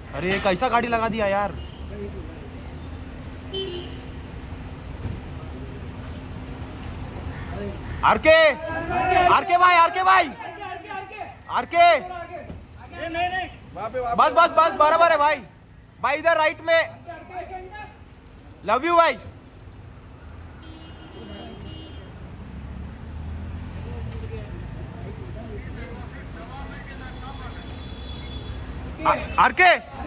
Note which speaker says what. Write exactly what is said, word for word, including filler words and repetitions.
Speaker 1: अरे कैसा गाड़ी लगा दिया यार। आरके आरके भाई आरके भाई आरके बस बस बस बराबर है भाई। भाई इधर राइट में। लव यू भाई। आरके